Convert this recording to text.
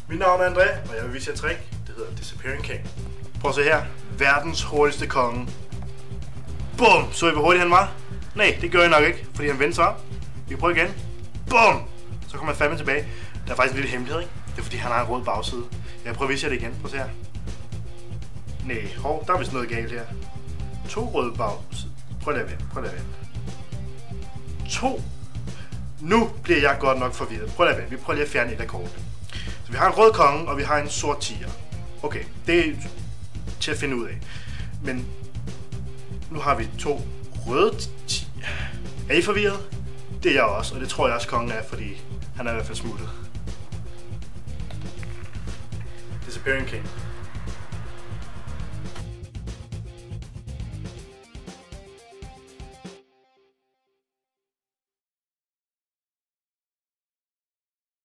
Mit navn er André, og jeg vil vise jer et trick. Det hedder Disappearing King. Prøv at se her. Verdens hurtigste konge. Bum! Så I hvor hurtigt han var? Nej, det gør jeg nok ikke, fordi han vendte sig op. Vi kan prøve igen. Bum! Så kommer han fandme tilbage. Der er faktisk en lille hemmelighed, ikke? Det er fordi han har en rød bagside. Jeg prøver at vise jer det igen. Prøv at se her. Nej, hov, der er vist noget galt her. 2 røde bagsider. Prøv at lade vente. 2. Nu bliver jeg godt nok forvirret. Prøv at lade vente. Vi prøver lige at fjerne et af kortene. Så vi har en rød konge, og vi har en sort tiger. Okay, det er til at finde ud af. Men nu har vi 2 røde tiger. Er I forvirret? Det er jeg også, og det tror jeg også kongen er, fordi han er i hvert fald smuttet. Disappearing King.